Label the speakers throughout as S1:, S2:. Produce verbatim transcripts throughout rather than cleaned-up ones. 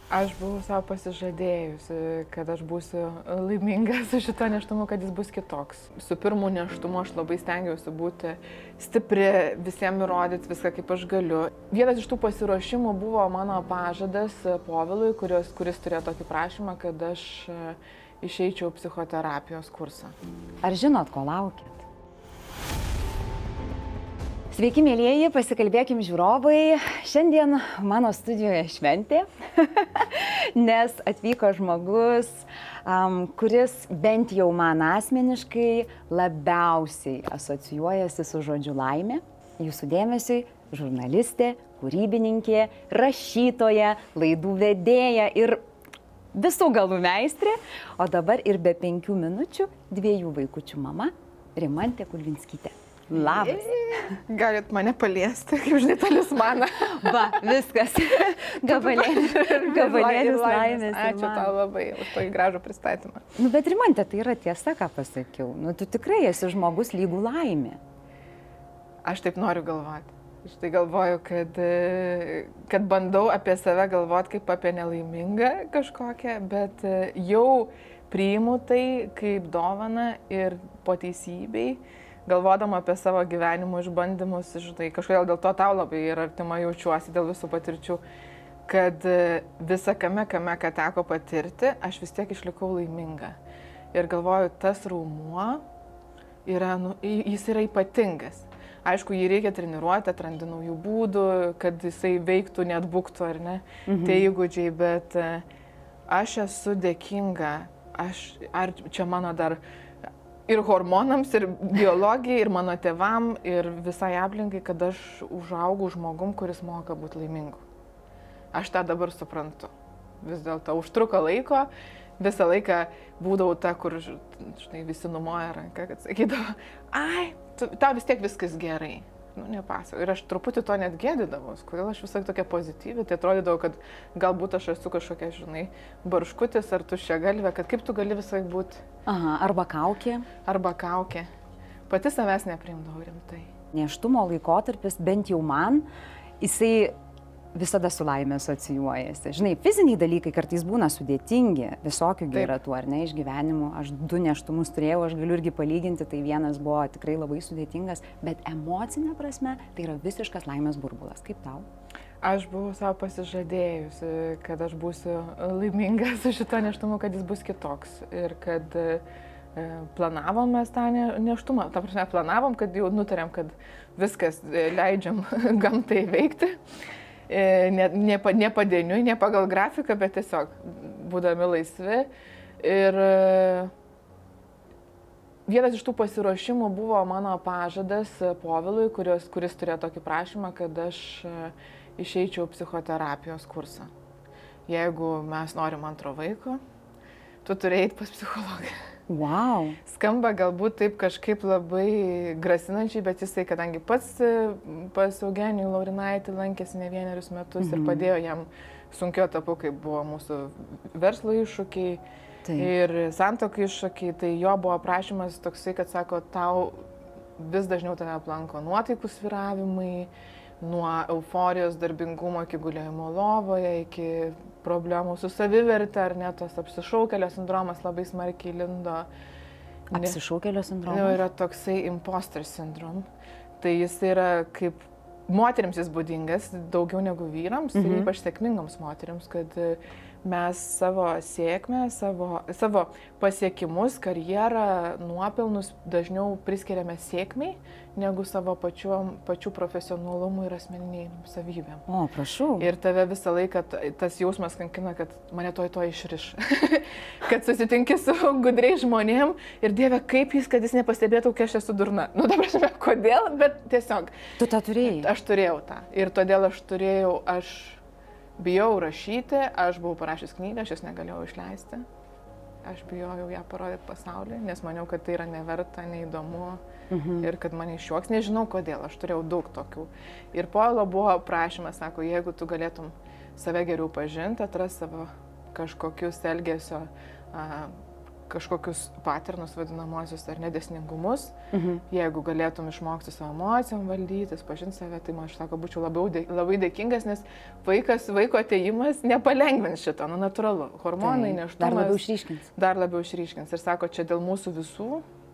S1: Aš buvau savo pasižadėjusi, kad aš būsiu laiminga su šito nėštumu, kad jis bus kitoks. Su pirmu nėštumu aš labai stengiausi būti stipri, visiems įrodyti viską, kaip aš galiu. Vienas iš tų pasiruošimų buvo mano pažadas Povilui, kuris, kuris turėjo tokį prašymą, kad aš išeičiau psichoterapijos kursą.
S2: Ar žinot, ko laukit? Sveiki, mėlyjeji, pasikalbėkim žiūrovai. Šiandien mano studijoje šventė, nes atvyko žmogus, um, kuris bent jau man asmeniškai labiausiai asocijuojasi su žodžiu laimė. Jūsų dėmesiui žurnalistė, kūrybininkė, rašytoja, laidų vedėja ir visų galų meistrė, o dabar ir be penkių minučių dviejų vaikučių mama Rimantė Kulvinskytė. Labas.
S1: Galit mane paliesti, kaip žinai, talismaną.
S2: Va, viskas. Gabalėlis, gabalėlis laimės.
S1: Ačiū tau labai už tokį gražų pristatymą.
S2: Nu, bet Rimantė, tai yra tiesa, ką pasakiau. Nu, tu tikrai esi žmogus lygų laimė.
S1: Aš taip noriu galvoti. Aš tai galvoju, kad, kad bandau apie save galvoti kaip apie nelaimingą kažkokią, bet jau priimu tai kaip dovaną ir po teisybei. Galvodama apie savo gyvenimo išbandymus, žinai, kažkodėl dėl to tau labai ir artima jaučiuosi dėl visų patirčių, kad visa kame, kame, ką teko patirti, aš vis tiek išlikau laiminga. Ir galvoju, tas raumuo, yra, nu, jis yra ypatingas. Aišku, jį reikia treniruoti, atrandi naujų būdų, kad jisai veiktų, net būktų, ar ne, mhm. tie įgūdžiai, bet aš esu dėkinga, aš, ar čia mano dar ir hormonams, ir biologijai, ir mano tėvam, ir visai aplinkai, kad aš užaugau žmogum, kuris moka būti laimingu. Aš tą dabar suprantu. Vis dėlto užtruko laiko, visą laiką būdavau ta, kur, žinai, visi numoja ranką, kad sakydavo, ai, tau vis tiek viskas gerai. Nu, nepasakau. Ir aš truputį to net gėdydavau, kodėl aš visai tokia pozityvi, tai atrodydavo, kad galbūt aš esu kažkokia, žinai, barškutis ar tuščia galvė, kad kaip tu gali visai būti.
S2: Aha, arba kaukė.
S1: Arba kaukė. Pati savęs nepriimdavau rimtai.
S2: Nėštumo laikotarpis, bent jau man, jisai visada su laimė asocijuojasi. Žinai, fiziniai dalykai kartais būna sudėtingi, visokių yra tų, ar ne, išgyvenimų. Aš du nėštumus turėjau, aš galiu irgi palyginti, tai vienas buvo tikrai labai sudėtingas, bet emocinė prasme tai yra visiškas laimės burbulas. Kaip tau?
S1: Aš buvau savo pasižadėjusi, kad aš būsiu laiminga su šito nėštumu, kad jis bus kitoks. Ir kad e, planavom mes tą nėštumą, ta prasme, planavom, kad jau nutarėm, kad viskas leidžiam gamtai veikti. Ne, ne, ne padieniui, ne pagal grafiką, bet tiesiog būdami laisvi. Ir vienas iš tų pasiruošimų buvo mano pažadas Povilui, kuris, kuris turėjo tokį prašymą, kad aš išeičiau psichoterapijos kursą. Jeigu mes norim antro vaiko, tu turi eiti pas psichologą.
S2: Wow.
S1: Skamba galbūt taip kažkaip labai grasinančiai, bet jisai, kadangi pats pas Eugenijų Laurinaitį lankėsi ne vienerius metus mm-hmm. ir padėjo jam sunkiu etapu, kaip buvo mūsų verslo iššūkiai taip. Ir santuokų iššūkiai, tai jo buvo prašymas toksai, kad sako, tau vis dažniau tave aplanko nuotaikų svyravimai, nuo euforijos, darbingumo iki gulėjimo lovoje, iki problemų su saviverte, ar net tos apsišaukėlio sindromas labai smarkiai lindo.
S2: Apsišaukėlio sindromas?
S1: Jau yra toksai imposter syndrom. Tai jis yra kaip moterims jis būdingas, daugiau negu vyrams, mhm. ir ypač sėkmingoms moterims, kad mes savo sėkmę, savo, savo pasiekimus, karjerą, nuopelnus dažniau priskiriame sėkmiai, negu savo pačiu, pačiu profesionalumui ir asmeniniai savybėm.
S2: O, prašau.
S1: Ir tave visą laiką tas jausmas kankina, kad mane toj to išriš. Kad susitinki su gudriais žmonėm ir Dieve, kaip jis, kad jis nepastebėtų, kai aš esu durna. Nu, dabar žinau, kodėl, bet tiesiog.
S2: Tu tą turėjai?
S1: Aš turėjau tą. Ir todėl aš turėjau, aš bijau rašyti, aš buvau parašęs knygą, aš jos negalėjau išleisti. Aš bijojau ją parodyti pasauliui, nes maniau, kad tai yra neverta, neįdomu mhm. ir kad mane išjuoks. Nežinau kodėl, aš turėjau daug tokių. Ir Povilo buvo prašymas, sako, jeigu tu galėtum save geriau pažinti, atras savo kažkokius elgesio a, kažkokius paternus vadinamosius ar nedėsningumus.
S2: Mhm.
S1: Jeigu galėtum išmokti savo emocijom valdytis, pažinti save, tai man aš sako, būčiau labiau, dė, labai dėkingas, nes vaikas, vaiko atėjimas nepalengvins šito, nu natūralu. Hormonai,
S2: Tai
S1: nėštumas.
S2: dar labiau išryškins.
S1: Dar labiau išryškins. Ir sako, čia dėl mūsų visų.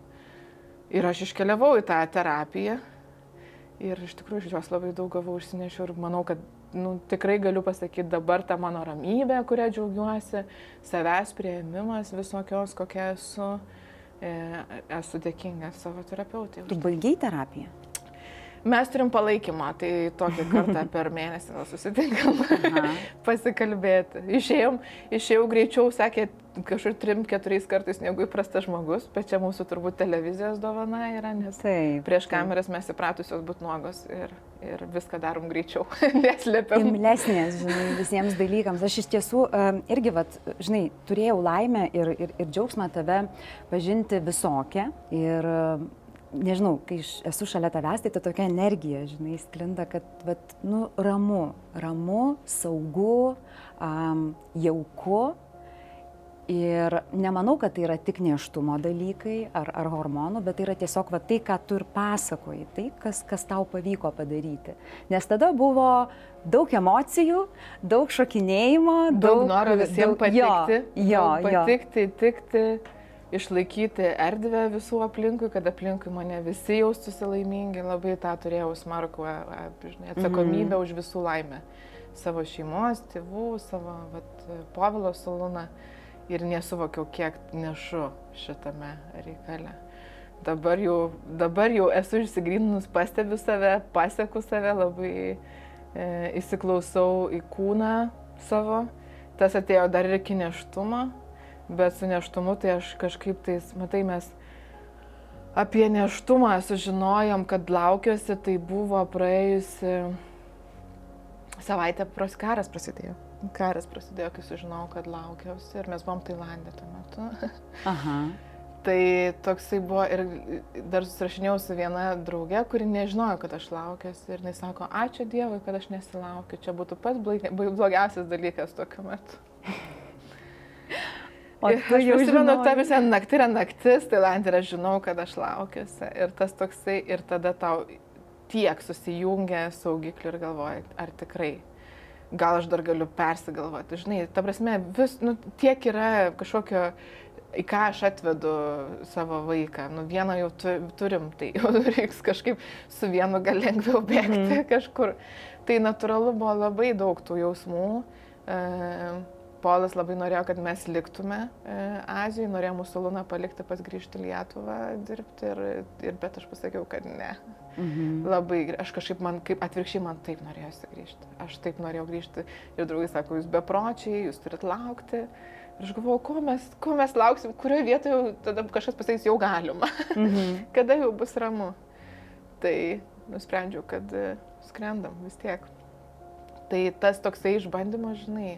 S1: Ir aš iškeliavau į tą terapiją. Ir iš tikrųjų iš jos labai daug gavau, išsinešiau ir manau, kad nu, tikrai galiu pasakyti dabar tą mano ramybę, kurią džiaugiuosi, savęs priėmimas visokios, kokia esu, e, esu dėkinga savo terapeutai.
S2: Tu baigiai terapiją?
S1: Mes turim palaikymą, tai tokį kartą per mėnesį susitinkam pasikalbėti. Išėjom, išėjau greičiau, sakė, kažkur trim, keturiais kartais negu įprastas žmogus, bet čia mūsų turbūt televizijos dovana yra, nes
S2: taip,
S1: prieš
S2: taip.
S1: kameras mes įpratusios būti nuogos ir, ir viską darom greičiau, neslėpiam.
S2: Imlesnės, žinai, visiems dalykams. Aš iš tiesų um, irgi, vat, žinai, turėjau laimę ir, ir, ir džiaugsmą tave pažinti visokią ir nežinau, kai esu šalia tavęs, tai ta tokia energija, žinai, sklinda, kad, vat, nu, ramu, ramu, saugu, um, jauku. Ir nemanau, kad tai yra tik nėštumo dalykai ar, ar hormonų, bet tai yra tiesiog va, tai, ką tu ir pasakoji, tai, kas, kas tau pavyko padaryti. Nes tada buvo daug emocijų, daug šokinėjimo,
S1: daug, daug noro visiems patikti,
S2: jo, jo,
S1: patikti, tikti, išlaikyti erdvę visų aplinkui, kad aplinkui mane visi jaustųsi laimingi, labai tą turėjau smarkų atsakomybę mm-hmm. už visų laimę. Savo šeimos, tėvų, savo vat, Povilo su Luna. Ir nesuvokiau, kiek nešu šitame reikale. Dabar jau, dabar jau esu išsigryninus, pastebiu save, pasieku save, labai e, įsiklausau į kūną savo. Tas atėjo dar ir iki nėštumo, bet su nėštumu tai aš kažkaip tais, matai, mes apie nėštumą sužinojom, kad laukiuosi, tai buvo praėjusi savaitę pros karas prasidėjo. Karas prasidėjo, kai sužinojau, kad laukiausi ir mes buvom Tailande tuo metu.
S2: Aha.
S1: Tai toksai buvo ir dar susirašinėjau su viena draugė, kuri nežinojo, kad aš laukiuosi ir jis sako, ačiū Dievui, kad aš nesilaukiu, čia būtų pats blogiausias dalykas tokiu metu. O aš prisimenu, ta visą naktį yra naktis, Tailande ir aš žinau, kad aš laukiuosi ir tas toksai ir tada tau tiek susijungia saugiklių ir galvoji, ar tikrai. Gal aš dar galiu persigalvoti, žinai, ta prasme, vis, nu, tiek yra kažkokio, į ką aš atvedu savo vaiką, nu, vieną jau tu, turim, tai jau reiks kažkaip su vienu gal lengviau bėgti mm-hmm. kažkur. Tai natūralu buvo labai daug tų jausmų. E, Polas labai norėjo, kad mes liktume e, Azijoje, norėjo mūsų Luną palikti pas grįžti į Lietuvą dirbti, ir, ir, bet aš pasakiau, kad ne. Mhm. Labai, aš kažkaip man, kaip atvirkščiai, man taip norėjosi grįžti. Aš taip norėjau grįžti ir draugai sako, jūs bepročiai, jūs turit laukti. Ir aš galvoju, ko mes, ko mes lauksim, kurioje vietoje jau, tada kažkas pasakys, jau galima. Mhm. Kada jau bus ramu. Tai nusprendžiau, kad skrendam vis tiek. Tai tas toksai išbandymas, žinai.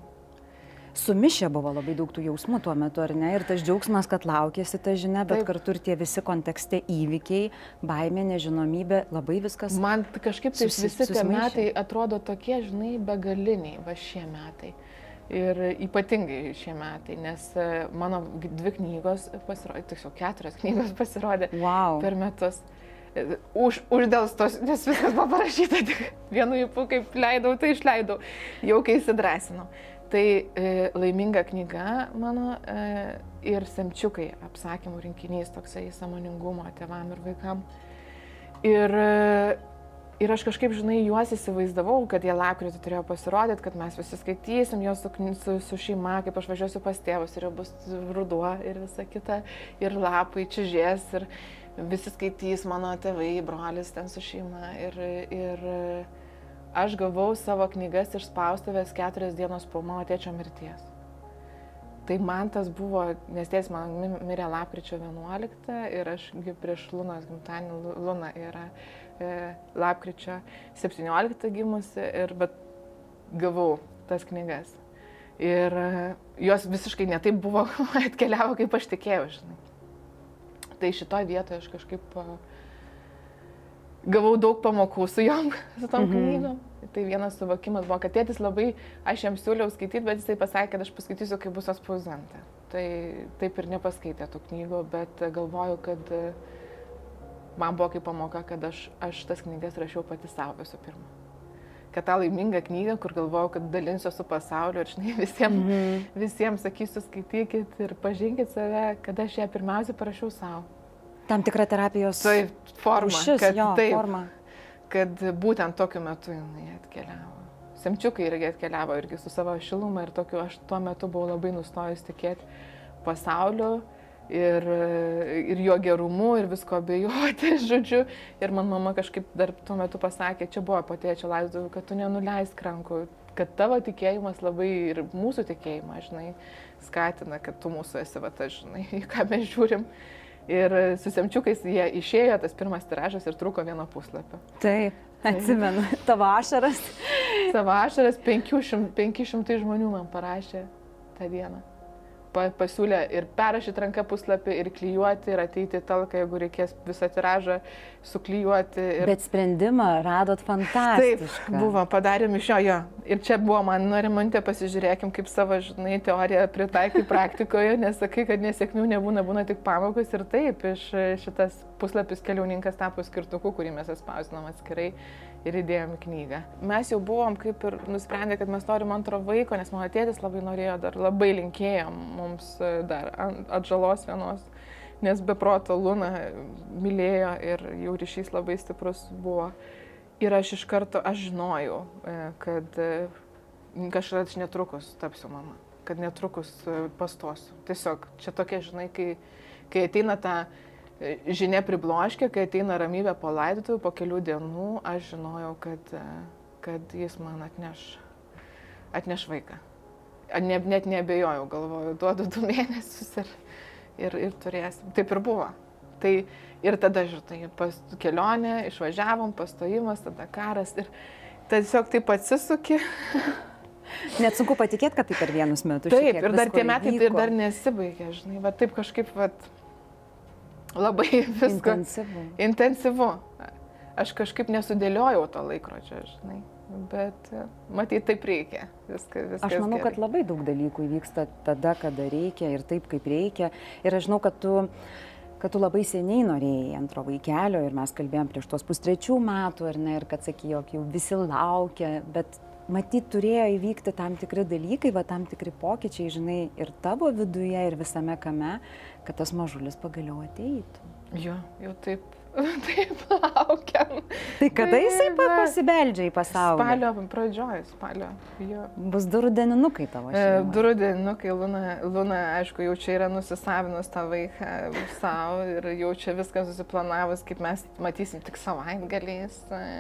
S2: Sumišę buvo labai daug tų jausmų tuo metu, ar ne? Ir tas džiaugsmas, kad laukėsi tą žinią, bet taip. Kartu ir tie visi kontekste įvykiai, baimė, nežinomybė, labai viskas.
S1: Man kažkaip tai visi tie metai atrodo tokie, žinai, begaliniai, va šie metai. Ir ypatingai šie metai, nes mano dvi knygos pasirodė, tiksliau keturios knygos pasirodė
S2: wow.
S1: per metus. Už, uždelstos, nes viskas buvo parašyta, tik vienu įpu, kaip leidau, tai išleidau, jau kai įsidrasinau. Tai e, laiminga knyga mano e, ir Semčiukai, apsakymų rinkinys, toksai sąmoningumo tėvam ir vaikam. Ir, e, ir aš kažkaip, žinai, juos įsivaizdavau, kad jie lapkritį turėjo pasirodyti, kad mes visi skaitysim juos su, su, su šeima, kaip aš važiuosiu pas tėvus ir jau bus ruduo ir visa kita, ir lapai čižės, ir visi skaitys mano tėvai, brolis ten su šeima. Ir, ir aš gavau savo knygas iš spaustuvės keturias dienos po mano tėčio mirties. Tai man tas buvo, nes tėtis man mirė lapkričio vienuoliktą ir aš prieš Lunos gimtadienį, Luna yra e, lapkričio septynioliktą gimusi, ir bet gavau tas knygas. Ir e, jos visiškai ne taip buvo atkeliavo, kaip aš tikėjau, žinai. Tai šitoj vietoje aš kažkaip gavau daug pamokų su jom, su tom mm-hmm. knygom. Tai vienas suvokimas buvo, kad tėtis labai, aš jam siūliau skaityti, bet jisai pasakė, kad aš paskaitysiu, kai bus atspausdinta. tai taip ir nepaskaitė tų knygų, bet galvoju, kad man buvo kaip pamoka, kad aš, aš tas knygas rašiau pati savo visų pirma. Kad tą laimingą knygą, kur galvojau, kad dalinsiu su pasauliu ir žinai, visiems, mm-hmm. visiems sakysiu, skaitykit ir pažinkit save, kad aš ją pirmiausia parašiau savo.
S2: Tam tikra terapijos
S1: taip, forma,
S2: rūšis,
S1: kad,
S2: jo,
S1: taip,
S2: forma.
S1: Kad būtent tokiu metu jinai atkeliavo. Semčiukai irgi atkeliavo irgi su savo šiluma ir tokiu, aš tuo metu buvau labai nustojus tikėti pasauliu ir, ir jo gerumu ir visko abejoti, žodžiu. Ir man mama kažkaip dar tuo metu pasakė, čia buvo po tėčio laidotuvių, kad tu nenuleisk rankų, kad tavo tikėjimas labai ir mūsų tikėjimą, žinai, skatina, kad tu mūsų esi, va, ta, žinai, į ką mes žiūrim. Ir su Semčiukais jie išėjo, tas pirmas tiražas ir truko vieno puslapio.
S2: Taip, atsimenu, tavo ašaras.
S1: Savo ašaras penki šimtai žmonių man parašė tą dieną. Pa, pasiūlė ir perrašyti ranką puslapį, ir klijuoti, ir ateiti talką, jeigu reikės visą tiražą suklijuoti. Ir...
S2: Bet sprendimą radot fantastišką.
S1: Taip, buvo, padarėm iš jo, jo. Ir čia buvo man, nu, Rimantė, pasižiūrėkim, kaip savo, žinai, teoriją pritaikai praktikoje, nes sakai, kad nesėkmių nebūna, būna tik pamokos. Ir taip, iš šitas puslapis keliauninkas tapo skirtuku, kurį mes atspausinom atskirai ir įdėjom į knygą. Mes jau buvom kaip ir nusprendę, kad mes norim antro vaiko, nes mano tėtis labai norėjo, dar labai linkėjo mums dar atžalos vienos, nes be proto Luna mylėjo ir jau ryšys labai stiprus buvo. Ir aš iš karto, aš žinojau, kad kažkas aš netrukus tapsiu mama, kad netrukus pastosiu. Tiesiog čia tokia, žinai, kai, kai ateina ta žinia pribloškė, kai ateina ramybė po laidotuvių, po kelių dienų, aš žinojau, kad, kad jis man atneš, atneš vaiką. Ne, net neabejojau, galvoju, duodu du mėnesius ir, ir, ir turėsim. Taip ir buvo. Tai ir tada, žinai, pas kelionė, išvažiavom, pastojimas, tada karas ir tiesiog taip atsisuki.
S2: Net sunku patikėti, kad tai per vienus metus.
S1: Taip, ir dar tie metai tai ir dar nesibaigė, žinai, va taip kažkaip, va, labai viską.
S2: Intensyvu.
S1: Intensyvu. Aš kažkaip nesudėliojau to laikrodžio, žinai, bet matyt, taip reikia. Viską, viskas
S2: aš manau,
S1: gerai.
S2: kad labai daug dalykų įvyksta tada, kada reikia ir taip, kaip reikia. Ir aš žinau, kad tu, kad tu labai seniai norėjai antro vaikelio ir mes kalbėjom prieš tuos pustrečių metų ir, ne, ir kad sakė, jog jau visi laukia, bet matyt, turėjo įvykti tam tikri dalykai, va, tam tikri pokyčiai, žinai, ir tavo viduje, ir visame kame, kad tas mažulis pagaliau ateitų.
S1: Jo, jau taip, taip laukiam.
S2: Tai kada jisai pasibeldžia į pasaulį?
S1: Spalio pradžioj, spalio. Jo.
S2: Bus du rudeninukai tavo šeimoje.
S1: Du rudeninukai, Luna, Luna, aišku, jau čia yra nusisavinus tą vaiką savo ir jau čia viskas susiplanavus, kaip mes matysim tik savaitgaliais.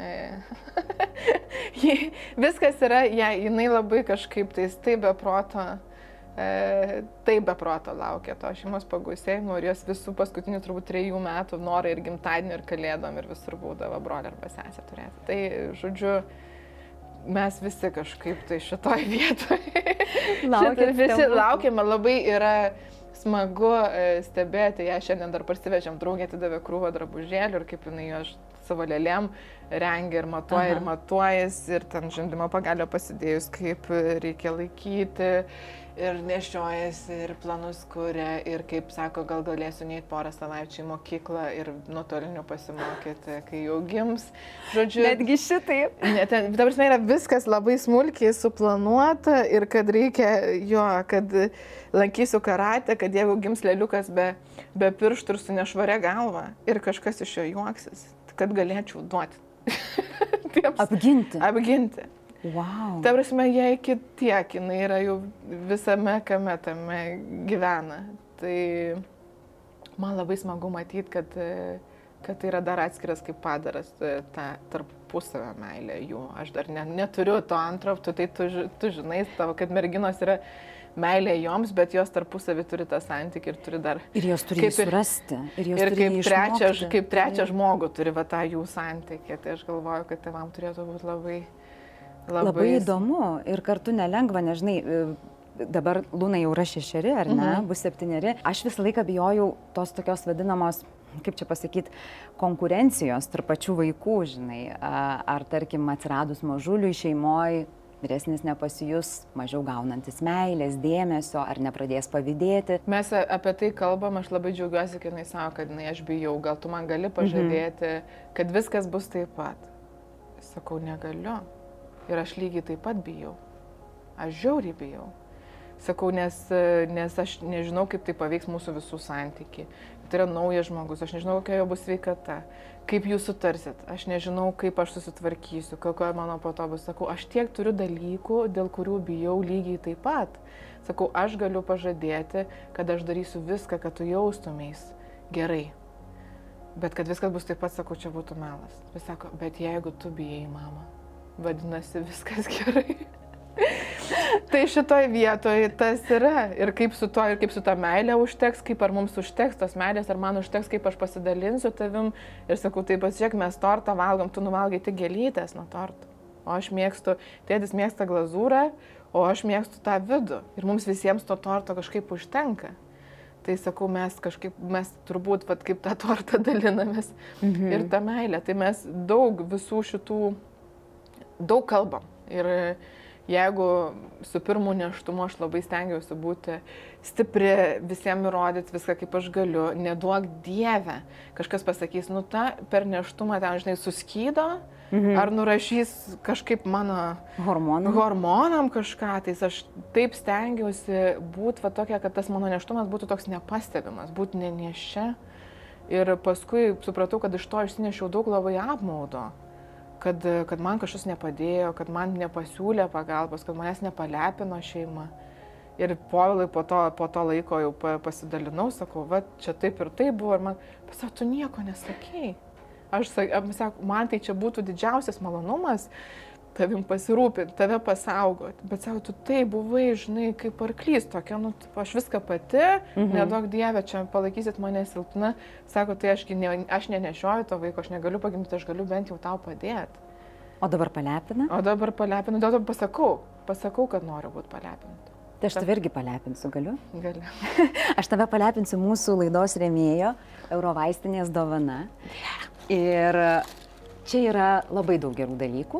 S1: Viskas yra, ja, jinai labai kažkaip tais taip be proto. E, taip be proto laukia to šeimos pagausėjimo ir jos visų paskutinių turbūt trejų metų norai ir gimtadienį ir kalėdom ir visur būdavo brolį arba sesę turėti. Tai, žodžiu, mes visi kažkaip tai šitoj vietoje Šitą, visi laukiame, labai yra smagu stebėti, ją šiandien dar parsivežėm, draugė atidavė krūvą drabužėlių ir kaip jinai jo savo lėlėm rengia ir matuoja. Aha. Ir matuojas ir ten žindymo pagalio pasidėjus, kaip reikia laikyti. Ir nešiojasi, ir planus kuria, ir kaip sako, gal galėsiu neiti porą savaičių į mokyklą ir nuotoliniu pasimokyti, kai jau gims. Žodžiu,
S2: netgi šitaip.
S1: Net, ta prasme, yra viskas labai smulkiai suplanuota ir kad reikia jo, kad lankysiu karatę, kad jeigu gims lėliukas be, be pirštų ir su nešvaria galva ir kažkas iš jo juoksis, kad galėčiau duoti. Tiems,
S2: apginti.
S1: Apginti.
S2: Wow.
S1: Ta prasme, jie iki tiek, jinai yra jau visame kame tame gyvena. Tai man labai smagu matyti, kad, kad tai yra dar atskiras kaip padaras, ta tarpusavio meilė jų. Aš dar ne, neturiu to antro, tu tai tu, tu žinai, tavo, kad merginos yra meilė joms, bet jos tarpusavį turi tą santykį ir turi dar...
S2: Ir jos turi jį surasti. Ir,
S1: ir kaip, trečią, kaip trečią žmogų turi va, tą jų santykį. Tai aš galvoju, kad tėvam turėtų būti labai...
S2: Labai... Labai įdomu ir kartu nelengva, nežinai, dabar Luna jau yra šešeri, ar ne, mhm. bus septyneri. Aš visą laiką bijojau tos tokios vadinamos, kaip čia pasakyti, konkurencijos tarp pačių vaikų, žinai, ar tarkim atsiradus mažuliui šeimoje, vyresnis nepasijus mažiau gaunantis meilės, dėmesio, ar nepradės pavydėti.
S1: Mes apie tai kalbam, aš labai džiaugiuosi, kad jinai sako, kad jinai aš bijau, gal tu man gali pažadėti, mhm. kad viskas bus taip pat. Sakau, negaliu. Ir aš lygiai taip pat bijau. Aš žiauriai bijau. Sakau, nes, nes aš nežinau, kaip tai paveiks mūsų visų santykiai. Tai yra naujas žmogus, aš nežinau, kokia jo bus sveikata, kaip jūs sutarsit, aš nežinau, kaip aš susitvarkysiu, kokia mano po to bus. Sakau, aš tiek turiu dalykų, dėl kurių bijau lygiai taip pat. Sakau, aš galiu pažadėti, kad aš darysiu viską, kad tu jaustumės gerai. Bet kad viskas bus taip pat, sakau, čia būtų melas. Vis sako, bet jeigu tu bijai, mama, vadinasi, viskas gerai. Tai šitoj vietoje tas yra. Ir kaip su to, ir kaip su ta meilė užteks, kaip ar mums užteks tos meilės, ar man užteks, kaip aš pasidalinsiu tavim. Ir sakau, tai pasižiūrėk, mes tortą valgom, tu nuvalgai tik gėlytės nuo torto. O aš mėgstu, tėtis mėgsta glazūrą, o aš mėgstu tą vidų. Ir mums visiems to torto kažkaip užtenka. Tai sakau, mes kažkaip, mes turbūt, vat, kaip tą tortą dalinamės. Mhm. Ir tą meilę. Tai mes daug visų šitų, daug kalbam. Ir jeigu su pirmu nėštumu aš labai stengiausi būti stipri, visiems įrodyti viską, kaip aš galiu, neduok Dieve. Kažkas pasakys, nu ta per nėštumą ten, žinai, suskydo, mhm. ar nurašys kažkaip mano
S2: hormonam,
S1: hormonam kažką. Tai aš taip stengiausi būti va tokia, kad tas mano nėštumas būtų toks nepastebimas, būti nenešia. Ir paskui supratau, kad iš to išsinešiau daug labai apmaudo. Kad, kad man kažkas nepadėjo, kad man nepasiūlė pagalbos, kad manęs nepalepino šeima. Ir Povilai po to, po to laiko jau pasidalinau, sakau, va, čia taip ir taip buvo, ir man, pasakau, tu nieko nesakei. Aš sakau, man tai čia būtų didžiausias malonumas tavim pasirūpinti, tave pasaugoti. Bet sako, tu tai buvai, žinai, kaip arklys tokia, nu, aš viską pati, mhm. neduok Dieve, čia palaikysit mane silpna. Sako, tai aš, ne, aš nenešioju to vaiko, aš negaliu pagimdyti, aš galiu bent jau tau padėti.
S2: O dabar palepina?
S1: O dabar palepinu, dėl to pasakau, pasakau, kad noriu būti palepinti.
S2: Tai aš tave irgi palepinsiu, galiu?
S1: Galiu.
S2: Aš tave palepinsiu mūsų laidos rėmėjo, Eurovaistinės dovana. Ir čia yra labai daug gerų dalykų.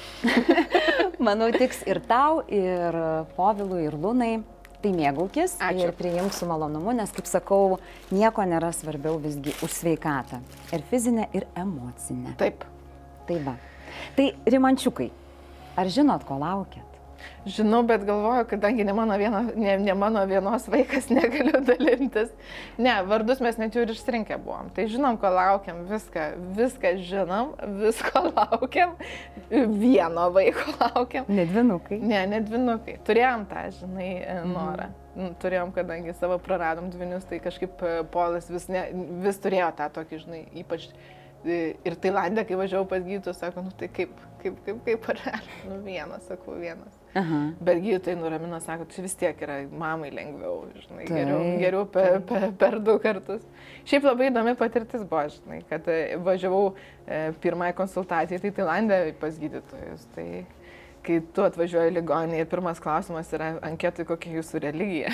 S2: Manau, tiks ir tau, ir Povilui, ir Lunai. Tai mėgaukis. Ačiū. Ir priimk su malonumu, nes, kaip sakau, nieko nėra svarbiau visgi už sveikatą. Ir fizinę, ir emocinę.
S1: Taip.
S2: Tai va. Tai Rimančiukai, ar žinot, ko laukiat?
S1: Žinau, bet galvoju, kadangi ne mano, vieno, ne, ne mano vienos vaikas, negaliu dalintis. Ne, vardus mes net jau ir išsirinkę buvom. Tai žinom, ko laukiam, viską, viską žinom, visko laukiam, vieno vaiko laukiam.
S2: Ne dvinukai.
S1: Ne, ne dvinukai. Turėjom tą, žinai, norą. Mhm. Turėjom, kadangi savo praradom dvinius, tai kažkaip Polas vis, ne, vis turėjo tą tokį, žinai, ypač... Ir Tailandė, kai važiavau pas gydytojus, sako, nu tai kaip, kaip, kaip, kaip parelė, nu vienas, sakau, vienas. Aha. Bet gydytojai nuramino, sako, čia vis tiek yra mamai lengviau, žinai, tai. geriau, geriau per, per, per du kartus. Šiaip labai įdomi patirtis buvo, žinai, kad važiavau e, pirmąją konsultaciją, tai Tailandė pas gydytojus. Tai kai tu atvažiuoji į ligoninę ir pirmas klausimas yra anketui, kokia jūsų religija.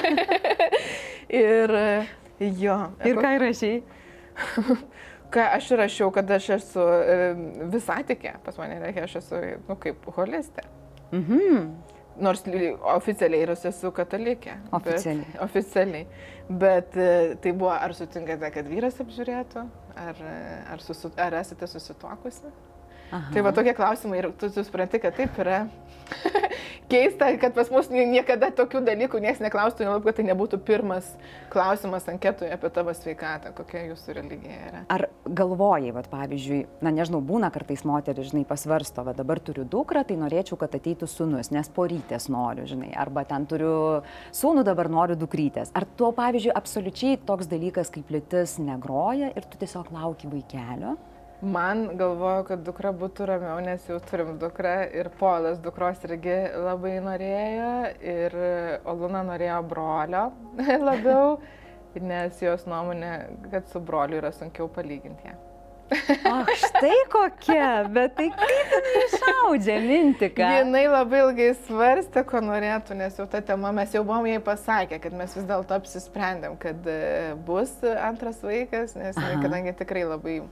S1: ir jo.
S2: Ir ką įrašei?
S1: Ką aš rašiau, kad aš esu visatikė, pas mane reikia, aš esu, nu, kaip holistė. Mhm. Nors oficialiai ir esu katalikė.
S2: Oficialiai.
S1: Bet, oficialiai. Bet tai buvo, ar sutinkate, kad vyras apžiūrėtų, ar, ar, susu, ar esate susituokusi? Aha. Tai va tokie klausimai ir tu, tu supranti, kad taip yra keista, kad pas mus niekada tokių dalykų niekas neklaustų, nelab, kad tai nebūtų pirmas klausimas anketoje apie tavo sveikatą, kokia jūsų religija yra.
S2: Ar galvojai, va, pavyzdžiui, na nežinau, būna kartais moteris, žinai, pasvarsto, va dabar turiu dukrą, tai norėčiau, kad ateitų sūnus, nes porytės noriu, žinai, arba ten turiu sūnų, dabar noriu dukrytės. Ar tuo, pavyzdžiui, absoliučiai toks dalykas kaip lytis negroja ir tu tiesiog lauki vaikelio?
S1: Man galvoju, kad dukra būtų ramiau, nes jau turim dukrą ir Polas dukros irgi labai norėjo ir Oluna norėjo brolio labiau, nes jos nuomonė, kad su broliu yra sunkiau palyginti ją.
S2: Ach, štai kokia, bet tai kaip jinai išaudžia mintį, ką?
S1: Jinai labai ilgai svarstė, ko norėtų, nes jau ta tema, mes jau buvom jai pasakę, kad mes vis dėlto apsisprendėm, kad bus antras vaikas, nes jinai, kadangi tikrai labai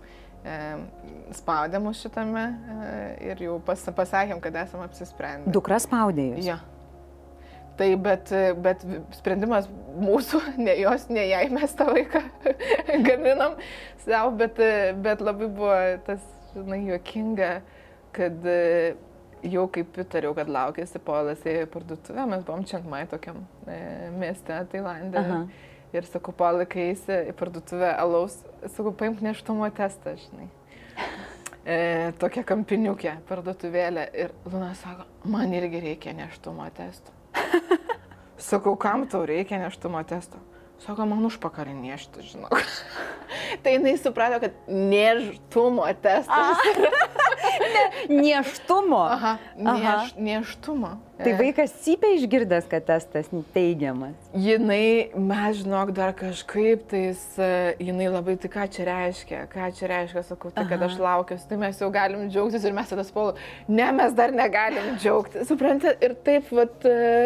S1: e, spaudė mus šitame e, ir jau pas, pasakėm, kad esam apsisprendę.
S2: Dukra spaudė jūs?
S1: Jo. Tai bet, bet sprendimas mūsų, ne jos, ne jai, mes tą vaiką gaminam savo, bet, bet labai buvo tas, žinai, juokinga, kad jau kaip įtariau, kad laukėsi Polas į parduotuvę, mes buvom Čiangmai tokiam e, mieste, Tailande. Aha. Ir sakau, Polai, kai eisi į parduotuvę alaus, sakau, paimk nėštumo testą, žinai. E, tokia kampiniukė parduotuvėlė. Ir Luna sako, man irgi reikia nėštumo testo. Sakau, kam tau reikia nėštumo testo? Sako, man užpakalį nešti, žinok. Tai jinai suprato, kad nėštumo testas.
S2: ne, nėštumo.
S1: Aha, nėš, nėštumo.
S2: Tai vaikas cypia išgirdęs, kad testas teigiamas.
S1: Jinai, mes žinok, dar kažkaip, tais, jinai labai, tai ką čia reiškia, ką čia reiškia, sakau, tai kad aš laukiuosi, tai mes jau galim džiaugtis ir mes tada spolu. Ne, mes dar negalim džiaugtis. Suprantate, ir taip, vat,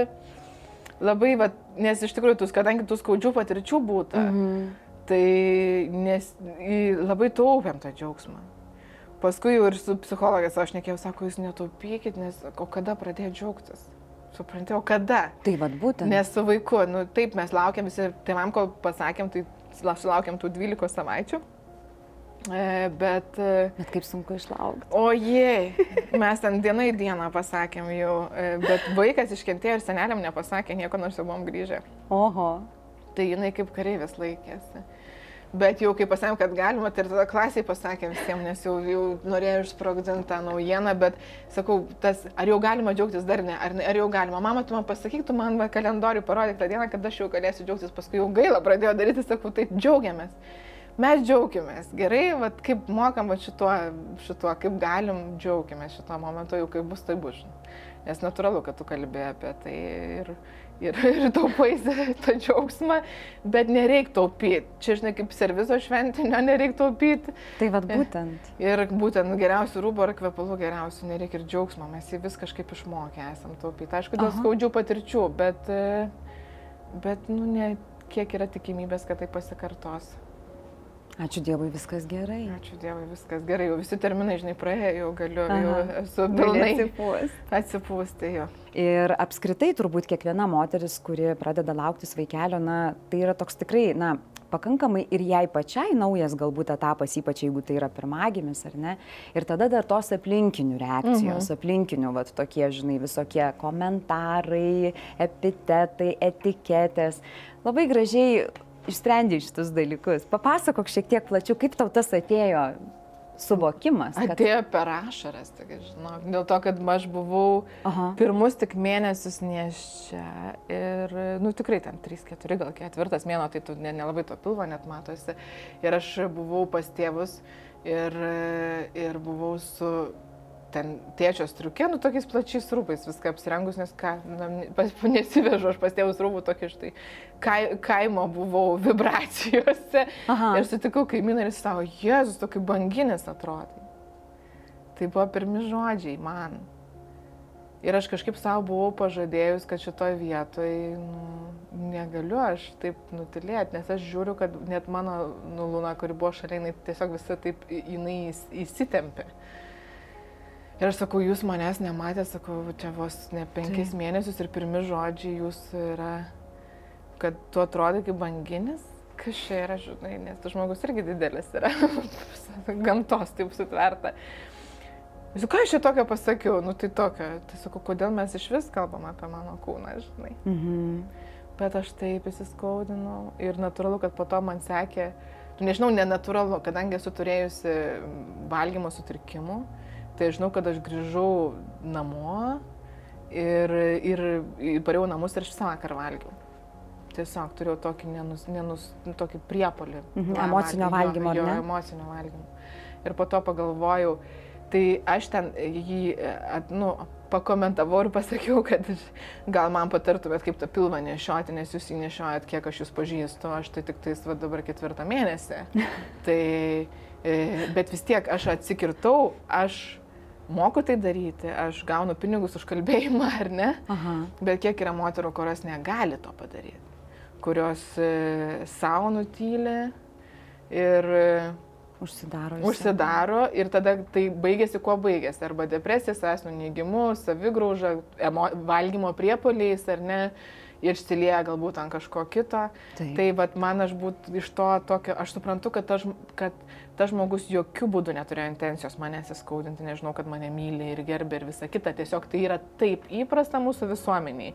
S1: labai, vat, nes iš tikrųjų, tus, kadangi tų skaudžių patirčių būta, mm-hmm. tai nes, labai taupėm tą džiaugsmą. Paskui jau ir su psichologais aš nekėjau, sako, jūs netaupykit, nes o kada pradėjo džiaugtis? Suprantate, o kada?
S2: Tai vad būtent.
S1: Nes su vaiku, nu taip, mes laukiam visi, tėvam, kol pasakėm, tai laukiam tų dvylikos savaičių. E, bet...
S2: Bet kaip sunku išlaukti.
S1: O jei, mes ten dieną į dieną pasakėm jau, bet vaikas iškentėjo ir seneliam nepasakė nieko, nors jau buvom grįžę.
S2: Oho.
S1: Tai jinai kaip kareivis laikėsi. Bet jau kai pasakėm, kad galima, tai ir tada klasiai pasakėm visiems, nes jau, jau norėjau išsprogdinti tą naujieną, bet sakau, tas, ar jau galima džiaugtis dar ne, ar, ar jau galima. Mama, tu man pasakyk, tu man kalendorių parodyk tą dieną, kad aš jau galėsiu džiaugtis, paskui jau gaila pradėjo daryti, sakau, taip džiaugiamės. Mes džiaugiamės, gerai, vat, kaip mokam vat, šituo, šituo, kaip galim džiaugiamės šituo momentu, jau kaip bus, tai bus. Nes natūralu, kad tu kalbėjai apie tai ir, ir, ir taupaisi tą džiaugsmą, bet nereik taupyti. Čia, žinai, kaip servizo šventinio, nereik taupyti.
S2: Tai vad būtent.
S1: Ir būtent geriausių rūbų ar kvepalų geriausių nereik ir džiaugsmo, mes jį vis kažkaip išmokę esam taupyti. Aišku, dėl Aha. skaudžių patirčių, bet, bet nu, ne, kiek yra tikimybės, kad tai pasikartos.
S2: Ačiū Dievui, viskas gerai.
S1: Ačiū Dievui, viskas gerai. Jau visi terminai, žinai, praėjo, jau galiu, Aha. jau esu pilnai atsipūsti. Atsipūsti, jo.
S2: Ir apskritai turbūt kiekviena moteris, kuri pradeda lauktis vaikelio, na, tai yra toks tikrai, na, pakankamai ir jai pačiai naujas galbūt etapas, ypač jeigu tai yra pirmagimis, ar ne? Ir tada dar tos aplinkinių reakcijos, mhm. aplinkinių, vat, tokie, žinai, visokie komentarai, epitetai, etiketės. Labai gražiai išsprendė šitus dalykus. Papasakok šiek tiek plačiau, kaip tau tas atėjo suvokimas?
S1: Kad... Atėjo per ašaras, tai žinok, dėl to, kad aš buvau Aha. pirmus tik mėnesius nėščia ir, nu tikrai ten trys keturi, gal ketvirtas mėnuo, tai tu nelabai to pilvo net matosi. Ir aš buvau pas tėvus ir, ir buvau su ten tėčio striukė, nu tokiais plačiais rūbais viską apsirengus, nes ką, na, nesivežu aš pas tėvus rūbų tokį štai kai, kaimo buvau vibracijose. Aha. Ir sutikau kaimyną ir jis savo, Jėzus, tokį banginis atrodai. Tai buvo pirmi žodžiai man. Ir aš kažkaip savo buvau pažadėjus, kad šitoj vietoj nu, negaliu aš taip nutilėti, nes aš žiūriu, kad net mano nu, Luna, kuri buvo šalia, jinai tiesiog visą taip, jinai įsitempė. Ir aš sakau, jūs manęs nematė, sakau, čia vos ne penkis mėnesius ir pirmi žodžiai jūs yra, kad tu atrodai kaip banginis. Kas čia yra, žinai, nes tu žmogus irgi didelis yra, gamtos taip sutverta. Aš sakau, ką aš čia tokio pasakiau, nu tai tokio, tai sakau, kodėl mes iš vis kalbam apie mano kūną, žinai. Mhm. Bet aš taip įsiskaudinau ir natūralu, kad po to man sekė, nežinau, nenatūralu, kadangi esu turėjusi valgymo sutrikimų. Tai žinau, kad aš grįžau namo ir, ir parėjau namus ir aš visą vakarą valgiau. Tiesiog turėjau tokį, nenus, nenus, tokį priepolį.
S2: Mhm, emocinio valgymo,
S1: jo,
S2: ar ne?
S1: Jo, emocinio valgymo. Ir po to pagalvojau, tai aš ten jį, nu, pakomentavau ir pasakiau, kad gal man patartumėt, kaip tą pilvą nešioti, nes jūs jį nešiojat, kiek aš jūs pažįstu, aš tai tik tais va, dabar ketvirtą mėnesį. Tai, bet vis tiek aš atsikirtau, aš moku tai daryti, aš gaunu pinigus už kalbėjimą, ar ne? Aha. Bet kiek yra moterų, kurios negali to padaryti, kurios e, savo nutylė ir,
S2: Užsidaro.
S1: Užsidaro ir tada tai baigėsi, kuo baigėsi. Arba depresija, savęs nuneigimu, savigrauža, emo, valgymo priepuoliais, ar ne, ir išsilieja galbūt ant kažko kito. Taip. Tai vat, man aš būt iš to tokio, aš suprantu, kad tas ta, ta žmogus jokių būdų neturėjo intencijos manęs įskaudinti, nežinau, kad mane myli ir gerbė ir visa kita. Tiesiog tai yra taip įprasta mūsų visuomeniai.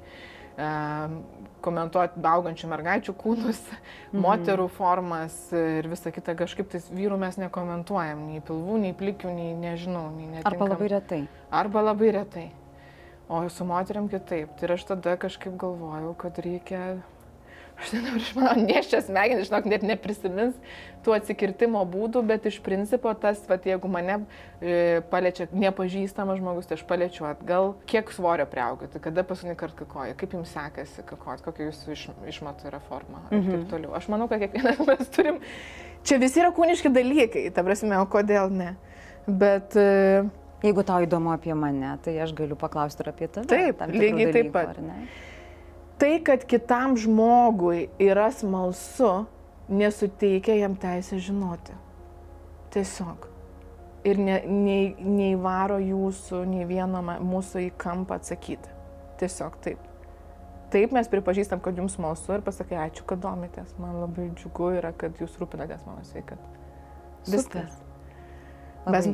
S1: Komentuoti augančių mergaičių kūnus, mhm. moterų formas ir visą kitą, kažkaip tais vyrų mes nekomentuojam, nei pilvų, nei plikių, nei nežinau, nei netinkam.
S2: Arba labai retai.
S1: Arba labai retai. O su moteriam kitaip. Tai aš tada kažkaip galvojau, kad reikia, aš nenoriu iš mano neščias smegenis, žinok, net neprisimins tų atsikirtimo būdų, bet iš principo tas, vat, jeigu mane e, paliečia nepažįstamas žmogus, tai aš paliečiu atgal, kiek svorio priaugate, kada paskutinį kartą kakoja, kaip jums sekasi kakoti, kokia jūsų iš, išmatų yra forma ir mhm. taip toliau. Aš manau, kad kiekvienas mes turim, čia visi yra kūniški dalykai, ta prasme, o kodėl ne. Bet... E,
S2: jeigu tau įdomu apie mane, tai aš galiu paklausti ir apie tave.
S1: Taip, lygiai taip pat. Tai, kad kitam žmogui yra smalsu, nesuteikia jam teisę žinoti. Tiesiog. Ir ne, nei, neįvaro jūsų, nei vieno mūsų į kampą atsakyti. Tiesiog taip. Taip mes pripažįstam, kad jums smalsu ir pasakai, ačiū, kad domitės. Man labai džiugu yra, kad jūs rūpinatės mano sveikata. Viskas.
S2: Mes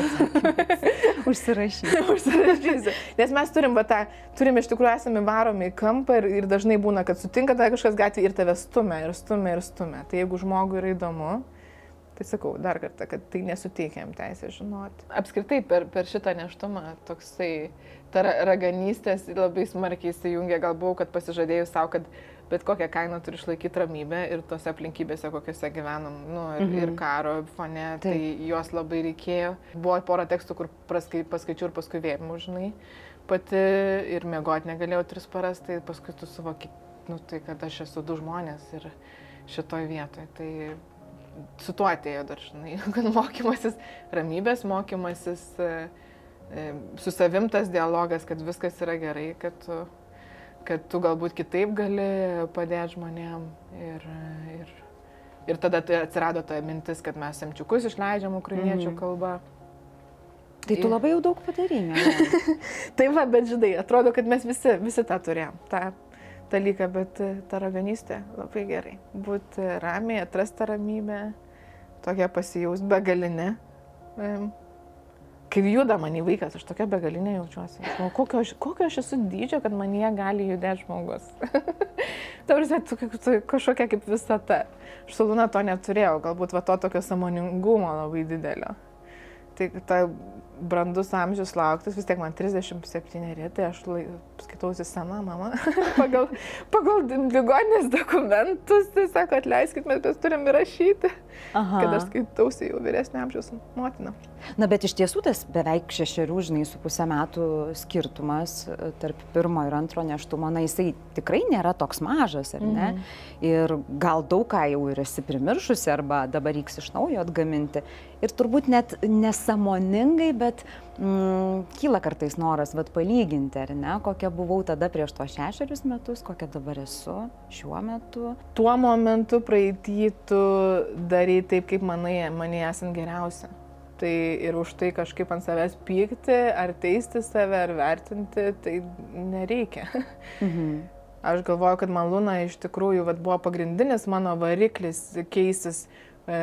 S2: užsirašysiu.
S1: Užsirašysiu. Nes mes turim, va, tą, turim iš tikrųjų esame varomi į kampą ir, ir dažnai būna, kad sutinka tave kažkas gatvėje ir tave stumia, ir stumia, ir stumia. Tai jeigu žmogui yra įdomu, tai sakau dar kartą, kad tai nesuteikia jam teisę žinoti. Apskritai per, per šitą nėštumą toksai, ta raganystės labai smarkiai įsijungia, gal buvau, kad pasižadėjau savo, kad bet kokią kainą turi išlaikyti ramybę ir tose aplinkybėse, kokiose gyvenam, nu, ir, mhm. ir karo fone, tai jos labai reikėjo. Buvo pora tekstų, kur praskai, paskaičiau ir paskui vėmiau, žinai, pati ir miegoti negalėjau tris paras, tai paskui tu suvoki, nu, tai kad aš esu du žmonės ir šitoj vietoje. Tai su tuo atėjo dar, žinai, kad mokymasis ramybės, mokymasis su savim tas dialogas, kad viskas yra gerai, kad tu kad tu galbūt kitaip gali padėti žmonėm ir, ir, ir tada tai atsirado ta mintis, kad mes semčiukus išleidžiam ukrainiečių mm. kalbą.
S2: Tai tu labai jau daug padarei, ne?
S1: Tai va, bet žinai, atrodo, kad mes visi, visi tą turėjom, tą dalyką, bet ta raganystė labai gerai. Būti ramiai, atrasti ramybę, tokia pasijaus begalinė. Kai juda mani vaikas, aš tokia begalinė jaučiuosi. O kokio aš, kokio aš esu dydžio, kad manyje gali judėti žmogus. Tavrasi, tu, tu kažkokia kaip visata. Aš su Luna to neturėjau, galbūt va to tokio sąmoningumo labai didelio. Tai ta brandus amžius lauktis, vis tiek man trisdešimt septyneri, tai aš lai, skaitausi sena mama. pagal pagal ligoninės dokumentus, tai sako, atleiskit, mes turim įrašyti, Aha. kad aš skaitausi jau vyresnio amžiaus motina.
S2: Na, bet iš tiesų tas beveik šešerių, žinai, su pusę metų skirtumas tarp pirmo ir antro nėštumo, na, jisai tikrai nėra toks mažas, ar ne? Mhm. Ir gal daug ką jau ir esi primiršusi, arba dabar reiks iš naujo atgaminti. Ir turbūt net nesąmoningai, bet mm, kyla kartais noras vat, palyginti, ar ne, kokia buvau tada prieš tuos šešerius metus, kokia dabar esu šiuo metu.
S1: Tuo momentu praeitį tu darai taip, kaip manai, manai esant geriausia. Tai ir už tai kažkaip ant savęs pykti, ar teisti save, ar vertinti, tai nereikia. Mhm. Aš galvoju, kad man Luna iš tikrųjų vat, buvo pagrindinis mano variklis keisis e,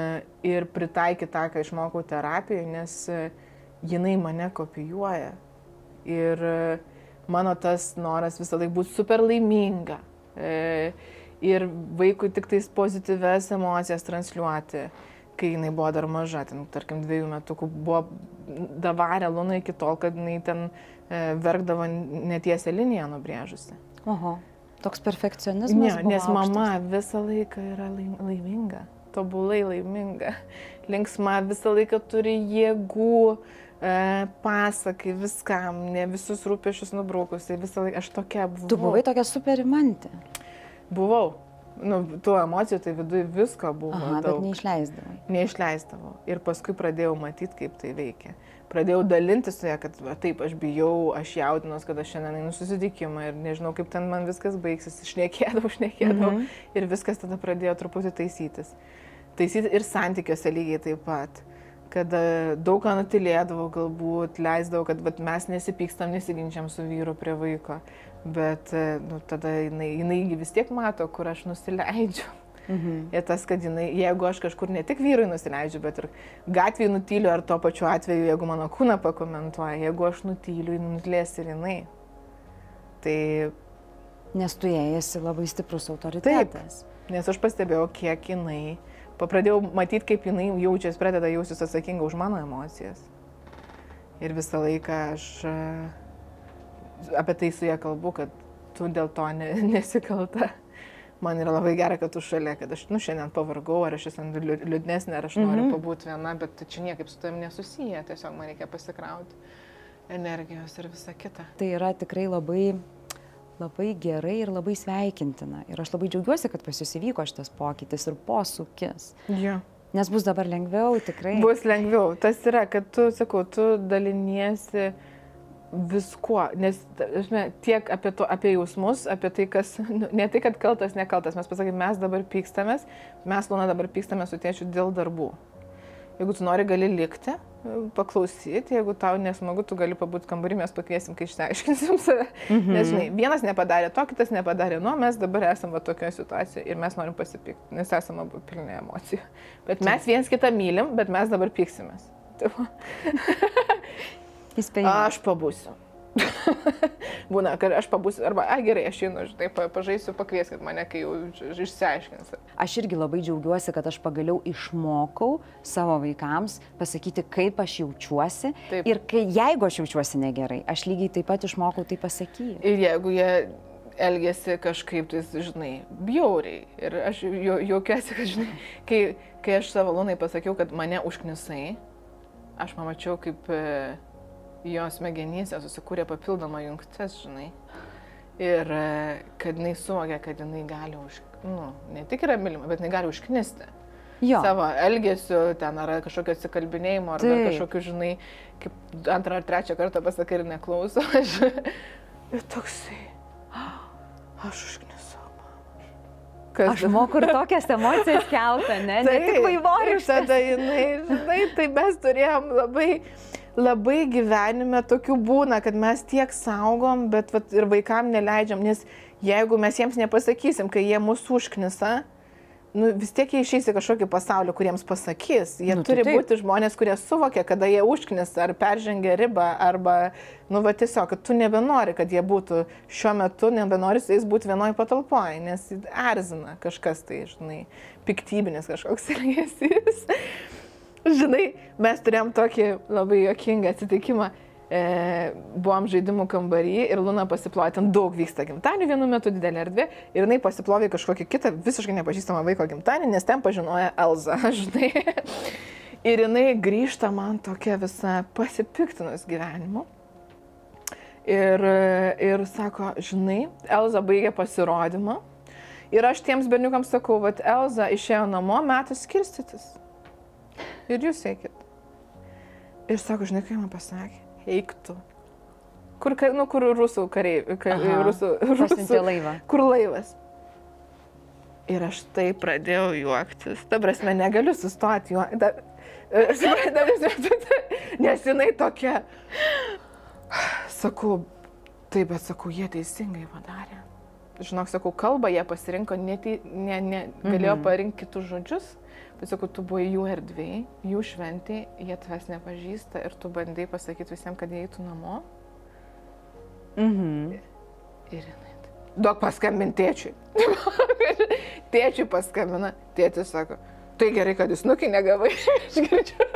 S1: ir pritaikyti tą, ką išmokau terapijoje, nes e, jinai mane kopijuoja. Ir e, mano tas noras visą laiką būti super laiminga. E, ir vaikui tik tais pozityves emocijas transliuoti. Kai jinai buvo dar maža, ten, tarkim, dviejų metų, buvo davarė Luna iki tol, kad jinai ten e, verkdavo netiesią liniją nubrėžusi.
S2: Oho, toks perfekcionizmas
S1: ne,
S2: buvo
S1: nes
S2: aukštas.
S1: Mama visą laiką yra laiminga, tobulai laiminga, linksma, visą laiką turi jėgų, e, pasakai viskam, ne visus rūpesčius nubraukusi, visą laiką aš tokia buvau.
S2: Tu buvai tokia superimantė?
S1: Buvau. Nu, tų emocijų tai viduje visko buvo.
S2: Aha,
S1: daug.
S2: Bet neišleisdavai.
S1: Neišleisdavau. Ir paskui pradėjau matyti, kaip tai veikia. Pradėjau dalintis su ja, kad va, taip, aš bijau, aš jaudinos, kad aš šiandien einu susitikimą ir nežinau, kaip ten man viskas baigsis. Šnekėdavau, šnekėdavau. Mhm. Ir viskas tada pradėjo truputį taisytis. taisyti ir santykiuose lygiai taip pat. Kad daug ką nutilėdavau, galbūt leisdavau, kad vat, mes nesipykstam, nesiginčiam su vyru prie vaiko. Bet nu, tada jinai, jinai vis tiek mato, kur aš nusileidžiu. Mhm. Ir tas, kad jinai, jeigu aš kažkur ne tik vyrui nusileidžiu, bet ir gatvėje nutyliu, ar tuo pačiu atveju, jeigu mano kūną pakomentuoja, jeigu aš nutyliu, nutilės ir jinai. Tai...
S2: Nes tu jai esi labai stiprus autoritetas.
S1: Taip, nes aš pastebėjau, kiek jinai, pradėjau matyti, kaip jinai jaučiasi, pradeda jausis atsakinga už mano emocijas. Ir visą laiką aš apie tai su ją kalbu, kad tu dėl to ne, nesikalta. Man yra labai gera, kad tu šalia, kad aš nu, šiandien pavargau, ar aš esu liūdnesnė, ar aš noriu mm-hmm. pabūti viena, bet čia niekaip su tavim nesusiję, tiesiog man reikia pasikrauti energijos ir visa kita.
S2: Tai yra tikrai labai... labai gerai ir labai sveikintina. Ir aš labai džiaugiuosi, kad pas jūs įvyko šitas pokytis ir posūkis.
S1: Ja.
S2: Nes bus dabar lengviau, tikrai.
S1: Bus lengviau. Tas yra, kad tu, sakau, tu daliniesi viskuo. Nes žinai, tiek apie, to, apie jausmus, apie tai, kas... Ne tai, kad kaltas, nekaltas. Mes pasakėme, mes dabar pykstamės, mes Luna dabar pykstamės su tėčiu dėl darbų. Jeigu tu nori, gali likti, paklausyti, jeigu tau nesmagu, tu gali pabūti kambarį, mes pakviesim, kai išsiaiškinsim save. Mhm. Nes, žinai, vienas nepadarė to, kitas nepadarė, nu, mes dabar esame tokioje situacijoje ir mes norim pasipykti, nes esame abu pilni emocijų. Bet mes viens kitą mylim, bet mes dabar pyksimės. Aš pabūsiu. Būna, kad aš pabūsiu, arba, a, gerai, aš einu, žinai, pažaisiu, pakvieskit mane, kai jau išsiaiškinsi.
S2: Aš irgi labai džiaugiuosi, kad aš pagaliau išmokau savo vaikams pasakyti, kaip aš jaučiuosi. Taip. Ir kai, jeigu aš jaučiuosi negerai, aš lygiai taip pat išmokau tai pasakyti.
S1: Ir jeigu jie elgiasi kažkaip, tai, žinai, bjauriai. Ir aš jaukiuosi, kad, žinai, kai, kai aš savo Lunai pasakiau, kad mane užknisai, aš pamačiau, kaip... jos smegenyse susikūrė papildomą jungtis, žinai. Ir kad jinai suvokia, kad jinai gali už... Nu, ne tik yra mylima, bet jinai gali užknisti. Jo. Savo elgesiu, ten ar kažkokio atsikalbinėjimo, ar kažkokiu, žinai, kaip antrą ar trečią kartą pasakai ir neklauso. Ir toksai, aš užknisau.
S2: Kas... Aš moku ir tokias emocijas keltą, ne? Ne tik vaivoriškas.
S1: Tada jinai, žinai, tai mes turėjom labai... Labai gyvenime tokių būna, kad mes tiek saugom, bet vat, ir vaikam neleidžiam, nes jeigu mes jiems nepasakysim, kai jie mūsų užknisa, nu, vis tiek jie išeis į kažkokį pasaulį, kuriems pasakys. Jie nu, turi taip. Būti žmonės, kurie suvokia, kada jie užknisa ar peržengia ribą, arba, nu, va tiesiog, kad tu nebenori, kad jie būtų šiuo metu, nebenori su jais būti vienoj patalpoje, nes erzina kažkas tai, žinai, piktybinis kažkoks elgesys. Žinai, mes turėjom tokį labai juokingą atsitikimą, e, buvom žaidimų kambarį ir Luna pasiplovė, ten daug vyksta gimtadienių vienu metu, didelė erdvė, ir jinai pasiplovė kažkokį kitą visiškai nepažįstamą vaiko gimtadienį, nes ten pažinoja Elzą, žinai. Ir jinai grįžta man tokia visa pasipiktinus gyvenimu. Ir, ir sako, žinai, Elza baigė pasirodymą ir aš tiems berniukams sakau, vat Elza išėjo namo, metas skirstytis. Ir jūs eikit. Ir sako, žinai, kai man pasakė, eik tu. Kur, nu, kur rusų kariai, ka, rusų, rusų
S2: laivą.
S1: Kur laivas. Ir aš tai pradėjau juoktis. Ta prasme, negaliu sustoti juoktis. Nes jinai tokia. Sakau, taip, bet sakau, jie teisingai padarė. Žinok, sakau, kalbą jie pasirinko, netei, ne, ne, galėjo mhm. parinkti kitus žodžius. Bet sakau, tu buvai jų erdvėj, jų šventėj, jie tavęs nepažįsta ir tu bandai pasakyti visiems, kad jie eitų namo.
S2: Mhm.
S1: Ir jinai, duok paskambinti tėčiui. Tėčiui paskambina, tėtis sako, tai gerai, kad jūs nukai negavai. Aš girdžiu.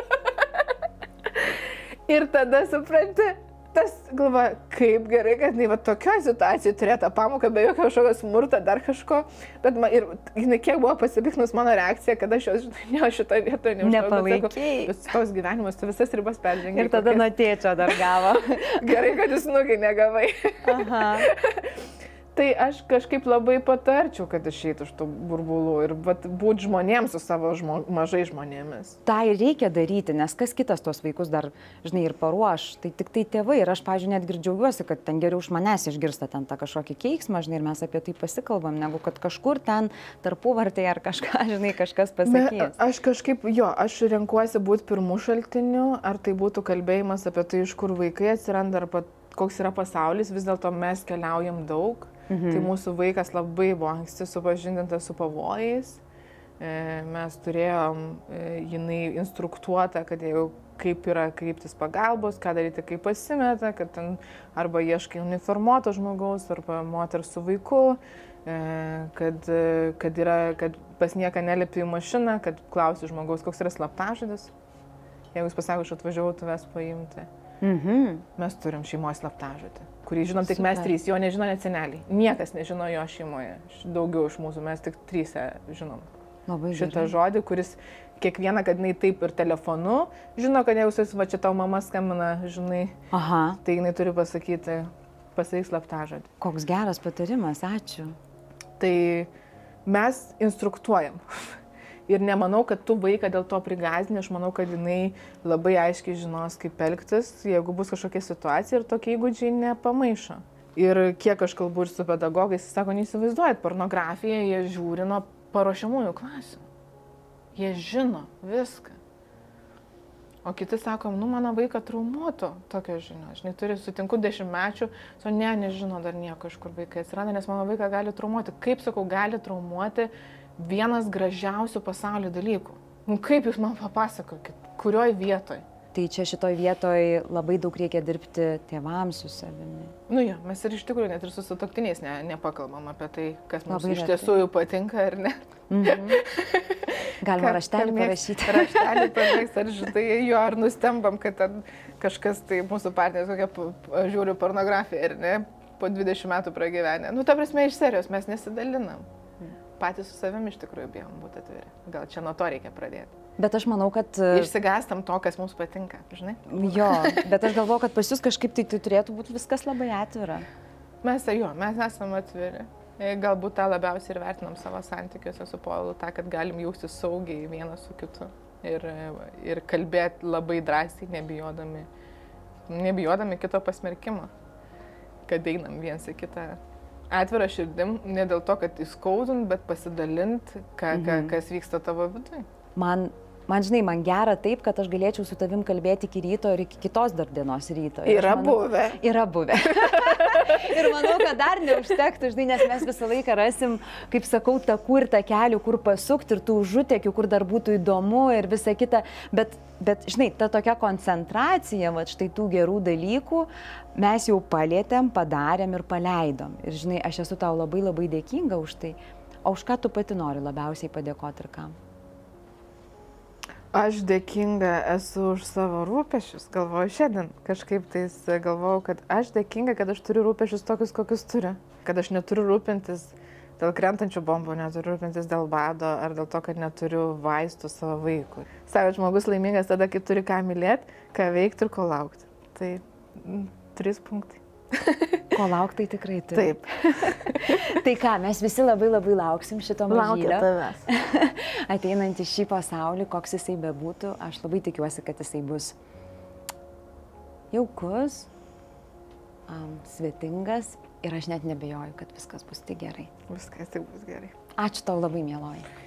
S1: Ir tada supranti, tas galva, kaip gerai, kad jinai va tokioje situacijoje turėjo tą pamoką, be jokio kažkokio smurto, dar kažko. Bet man, ir jinai kiek buvo pasipiknus mano reakcija, kad aš jos, ne, šitoje vietoje neužtau.
S2: Nepalaikėjai.
S1: Bet tos gyvenimas, tu visas ribas peržengi.
S2: Ir tada nuo tėčio dar gavo.
S1: Gerai, kad jūs nukai negavai.
S2: Aha.
S1: Tai aš kažkaip labai patarčiau, kad išeitų iš tų burbulų ir būti žmonėms su savo žmo, mažai žmonėmis.
S2: Tai ir reikia daryti, nes kas kitas tos vaikus dar, žinai, ir paruoš. Tai tik tai tėvai. Ir aš, pavyzdžiui, net girdžiaujuosi, kad ten geriau už manęs išgirsta ten tą kažkokį keiksmą, žinai, ir mes apie tai pasikalbam, negu kad kažkur ten tarpuvartėje ar kažką, žinai, kažkas pasakys.
S1: Me, aš kažkaip, jo, aš renkuosi būti pirmų šaltinių, ar tai būtų kalbėjimas apie tai, iš kur vaikai atsiranda, ar pat, koks yra pasaulis, vis dėlto mes keliaujam daug. Mhm. Tai mūsų vaikas labai buvo anksti supažindintas su pavojais. Mes turėjom, jinai instruktuota, kad jau kaip yra kreiptis pagalbos, ką daryti, kai pasimeta, kad ten arba ieškai uniformuoto žmogaus, arba moters su vaiku, kad, kad, yra, kad pas nieką nelipi į mašiną, kad klausi žmogaus, koks yra slaptažodis. Jeigu jis pasako, aš atvažiavau tavęs paimti.
S2: Mhm.
S1: Mes turim šeimos slaptažodį, kurį žinom tik
S2: Super.
S1: Mes trys, jo nežino net seneliai. Niekas nežino jo šeimoje, daugiau iš mūsų, mes tik tryse žinom.
S2: Labai
S1: šitą
S2: gerai.
S1: žodį, kuris kiekvieną, kad jinai taip ir telefonu, žino, kad jeigu jis va čia tau mama skambina, žinai,
S2: Aha.
S1: tai jinai turi pasakyti, pasakyk slaptažodį.
S2: Koks geras patarimas, ačiū.
S1: Tai mes instruktuojam. Ir nemanau, kad tu vaiką dėl to prigąsdini, aš manau, kad jinai labai aiškiai žinos, kaip elgtis, jeigu bus kažkokia situacija ir tokie įgūdžiai nepamaišo. Ir kiek aš kalbu ir su pedagogais, jis sako, neįsivaizduojat, pornografiją jie žiūri nuo paruošiamųjų klasių. Jie žino viską. O kiti sako, nu mano vaiką traumuotų tokio žinio. Aš neturiu, sutinku dešimtmečių, so ne, nežino dar nieko, iš kur vaikai atsiranda, nes mano vaiką gali traumuoti. Kaip sakau, gali traumuoti vienas gražiausių pasaulio dalykų. Nu, kaip jūs man papasakokit, kurioj vietoj?
S2: Tai čia šitoj vietoj labai daug reikia dirbti tėvams su savimi.
S1: Nu jo, mes ir iš tikrųjų net ir su sutuoktiniais ne, nepakalbam apie tai, kas mums
S2: Labai
S1: iš
S2: retai.
S1: tiesų jau patinka ar ne.
S2: Mhm. Galima raštelį parašyti.
S1: Raštelį parašyti, ar žinai, jo, ar nustembam, kad ten kažkas, tai mūsų partneris kokia p- p- žiūri pornografiją ir ne, po dvidešimt metų pragyvenę. Nu, ta prasme, iš serijos mes nesidalinam. Patys su savimi iš tikrųjų bijom būti atviri. Gal čia nuo to reikia pradėti.
S2: Bet aš manau, kad...
S1: Išsigastam to, kas mums patinka, žinai?
S2: Jo, bet aš galvoju, kad pas jūs kažkaip tai, tai turėtų būti viskas labai atvira.
S1: Mes, jo, mes esame atviri. Galbūt tą labiausiai ir vertinam savo santykiuose su Povilu, tą, kad galim jaustis saugiai vienas su kitu. Ir, ir kalbėti labai drąsiai, nebijodami, nebijodami kito pasmerkimo. Kad einam viens į kitą. Atvira širdim, ne dėl to, kad įskaudint, bet pasidalint, ką, mhm. ką, kas vyksta tavo viduje.
S2: Man, man, žinai, man gera taip, kad aš galėčiau su tavim kalbėti iki ryto ir iki kitos dar dienos ryto. Ir
S1: yra
S2: manau,
S1: buvę.
S2: Yra buvę. Ir manau, kad dar neužtektų, žinai, nes mes visą laiką rasim, kaip sakau, takų ir takelių, kur pasukti ir tų užutekių, kur dar būtų įdomu ir visa kita. Bet, bet žinai, ta tokia koncentracija, va, štai tų gerų dalykų, mes jau palėtėm, padarėm ir paleidom. Ir žinai, aš esu tau labai labai dėkinga už tai. O už ką tu pati nori labiausiai padėkoti ir kam?
S1: Aš dėkinga esu už savo rūpešius, galvoju šiandien. Kažkaip tais galvoju, kad aš dėkinga, kad aš turiu rūpešius tokius, kokius turiu. Kad aš neturiu rūpintis dėl krentančių bombų, neturiu rūpintis dėl bado ar dėl to, kad neturiu vaistų savo vaikui. Sako, žmogus laimingas tada, kai turi ką mylėti, ką veikti ir ko laukti. Tai m, trys punktai.
S2: Ko laukti, tai tikrai turi.
S1: Taip.
S2: Tai ką, mes visi labai labai lauksim šito mažylio.
S1: Laukia tavęs.
S2: Ateinant į šį pasaulį, koks jisai bebūtų, aš labai tikiuosi, kad jisai bus jaukus, um, svetingas ir aš net nebejoju, kad viskas bus tik gerai.
S1: Viskas tik bus gerai.
S2: Ačiū tau labai, mieloji.